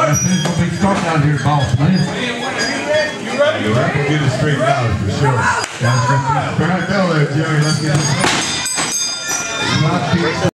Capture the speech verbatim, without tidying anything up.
gotta finish what we started out here, boss, man. You ready? You're right. We'll get it straightened out for sure. Gotta finish. Right there, Jerry. Let's get it.